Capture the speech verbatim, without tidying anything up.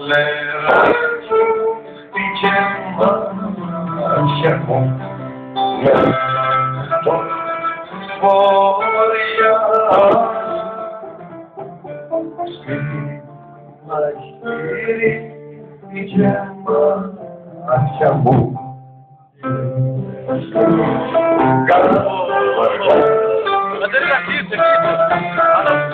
Λεράκι, πήγε μάτια μου με το βορειά σπίτι μαχαίρι, πήγε μάτια μου Μα δεν είναι αρχή, δεν είναι.